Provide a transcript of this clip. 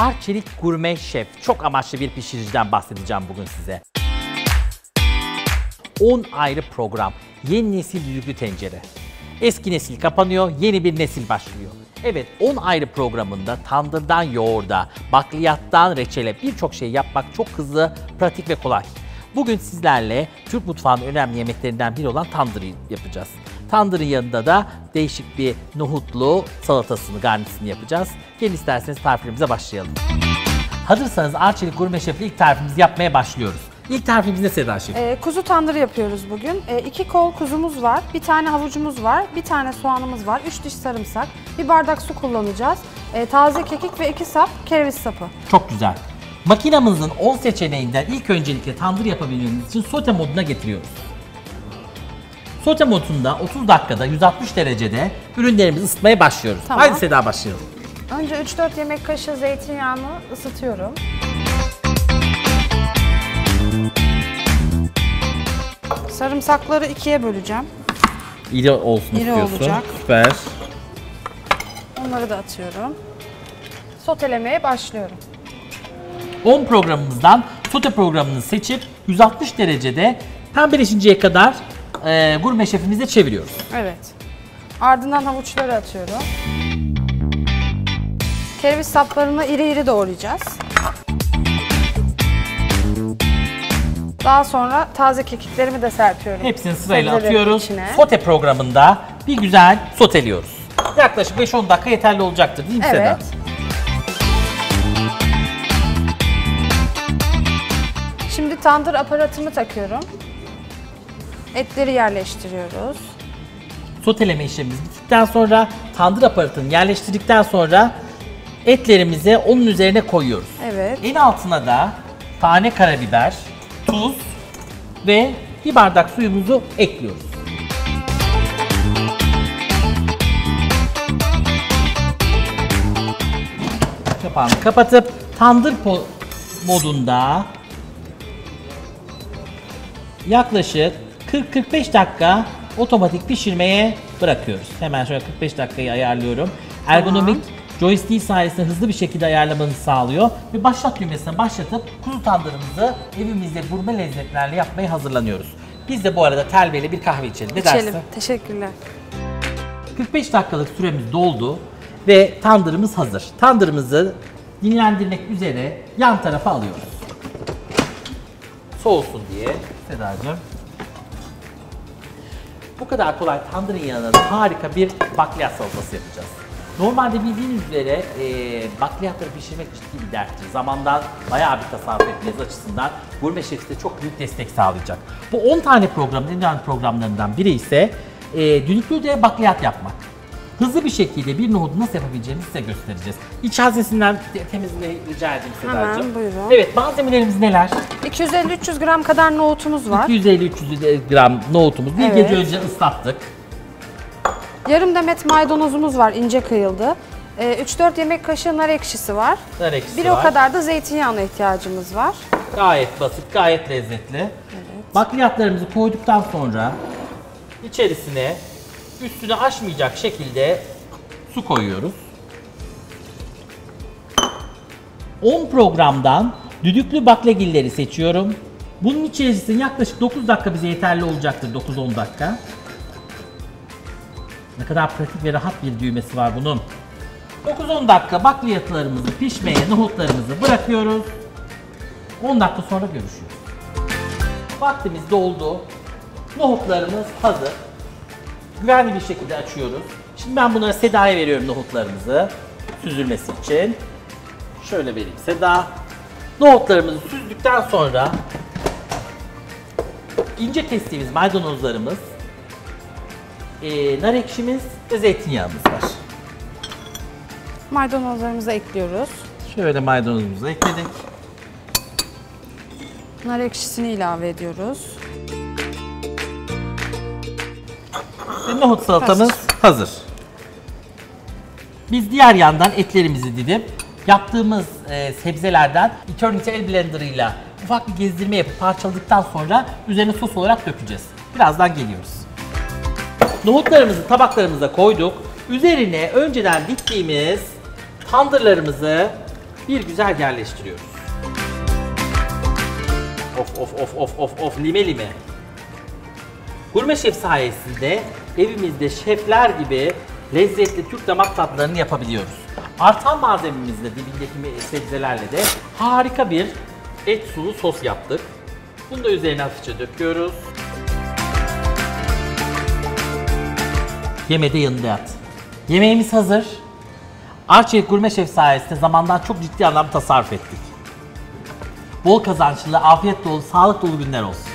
Arçelik Gurme Şef çok amaçlı bir pişiriciden bahsedeceğim bugün size. 10 ayrı program, yeni nesil düdüklü tencere. Eski nesil kapanıyor, yeni bir nesil başlıyor. Evet, 10 ayrı programında tandırdan yoğurda, bakliyattan reçele birçok şey yapmak çok hızlı, pratik ve kolay. Bugün sizlerle Türk mutfağının önemli yemeklerinden biri olan tandırı yapacağız. Tandırın yanında da değişik bir nohutlu salatasını, garnisini yapacağız. Gelin isterseniz tariflerimize başlayalım. Hazırsanız Arçelik Gurme Şef'le ilk tarifimizi yapmaya başlıyoruz. İlk tarifimiz ne Seda Şef? Kuzu tandırı yapıyoruz bugün. 2 kol kuzumuz var, bir tane havucumuz var, bir tane soğanımız var, 3 diş sarımsak, bir bardak su kullanacağız. Taze kekik ve 2 sap kereviz sapı. Çok güzel. Makinamızın 10 seçeneğinden ilk öncelikle tandır yapabilmemiz için sote moduna getiriyoruz. Sote modunda 30 dakikada 160 derecede ürünlerimizi ısıtmaya başlıyoruz. Tamam. Haydi Seda başlayalım. Önce 3-4 yemek kaşığı zeytinyağını ısıtıyorum. Sarımsakları 2'ye böleceğim. İri olsun İri istiyorsun. olacak. Süper. Onları da atıyorum. Sotelemeye başlıyorum. 10 programımızdan sote programını seçip 160 derecede pembeleşinceye kadar Gurme Şef'imizle çeviriyoruz. Evet. Ardından havuçları atıyorum. Kereviz saplarını iri iri doğrayacağız. Daha sonra taze kekiklerimi de serpiyorum. Hepsini sırayla Sebzelerin atıyoruz. içine. Sote programında bir güzel soteliyoruz. Yaklaşık 5-10 dakika yeterli olacaktır değil mi Seda? Evet. Şimdi tandır aparatımı takıyorum. Etleri yerleştiriyoruz. Soteleme işlemimiz bittikten sonra tandır aparatını yerleştirdikten sonra etlerimizi onun üzerine koyuyoruz. Evet. En altına da tane karabiber, tuz ve bir bardak suyumuzu ekliyoruz. Kapağını kapatıp tandır modunda yaklaşık 40-45 dakika otomatik pişirmeye bırakıyoruz. Hemen şöyle 45 dakikayı ayarlıyorum. Ergonomik joystick sayesinde hızlı bir şekilde ayarlamanızı sağlıyor. Ve başlat düğmesine başlatıp kuzu tandırımızı evimizde gurme lezzetlerle yapmaya hazırlanıyoruz. Biz de bu arada telveyle bir kahve içelim. Ne dersin? Teşekkürler. 45 dakikalık süremiz doldu ve tandırımız hazır. Tandırımızı dinlendirmek üzere yan tarafa alıyoruz. Soğusun diye Sedacığım. Bu kadar kolay tandırın yanına da harika bir bakliyat salatası yapacağız. Normalde bildiğiniz üzere bakliyatları pişirmek ciddi bir derttir. Zamandan bayağı bir tasarruf etmeniz açısından Gurme Şef size çok büyük destek sağlayacak. Bu 10 tane programın en önemli programlarından biri ise düdüklü de bakliyat yapmak. Hızlı bir şekilde bir nohudu nasıl yapabileceğimizi size göstereceğiz. İç haznesinden temizlemeyi rica edeyim Sedacığım. Hemen buyurun. Evet, malzemelerimiz neler? 250-300 gram kadar nohutumuz var. 250-300 gram nohutumuz. Bir Evet. gece önce ıslattık. Yarım demet maydanozumuz var, ince kıyıldı. 3-4 yemek kaşığı nar ekşisi var. Nar ekşisi Bir var. o kadar da zeytinyağına ihtiyacımız var. Gayet basit, gayet lezzetli. Evet. Bakliyatlarımızı koyduktan sonra içerisine üstünü aşmayacak şekilde su koyuyoruz. 10 programdan düdüklü baklagilleri seçiyorum. Bunun içerisinde yaklaşık 9 dakika bize yeterli olacaktır, 9-10 dakika. Ne kadar pratik ve rahat bir düğmesi var bunun. 9-10 dakika bakliyatlarımızı pişmeye, nohutlarımızı bırakıyoruz. 10 dakika sonra görüşürüz. Vaktimiz doldu. Nohutlarımız hazır. Güvenli bir şekilde açıyoruz. Şimdi ben bunlara Seda'ya veriyorum nohutlarımızı süzülmesi için. Şöyle vereyim Seda. Nohutlarımızı süzdükten sonra ince kestiğimiz maydanozlarımız, nar ekşimiz ve zeytinyağımız var. Maydanozlarımızı ekliyoruz. Şöyle maydanozumuzu ekledik. Nar ekşisini ilave ediyoruz. Ve nohut salatamız hazır. Biz diğer yandan etlerimizi didip yaptığımız sebzelerden Eternity El Blender ile ufak bir gezdirme yapıp parçaladıktan sonra üzerine sos olarak dökeceğiz. Birazdan geliyoruz. Nohutlarımızı tabaklarımıza koyduk. Üzerine önceden diktiğimiz tandırlarımızı bir güzel yerleştiriyoruz. Of lime lime. Gurme Şef sayesinde evimizde şefler gibi lezzetli Türk damak tatlarını yapabiliyoruz. Artan malzememizle, dibindeki sebzelerle de harika bir et sulu sos yaptık. Bunu da üzerine hafifçe döküyoruz. Yeme de yanında yat. Yemeğimiz hazır. Arçelik Gurme Şef sayesinde zamandan çok ciddi anlamda tasarruf ettik. Bol kazançlı, afiyet dolu, sağlık dolu günler olsun.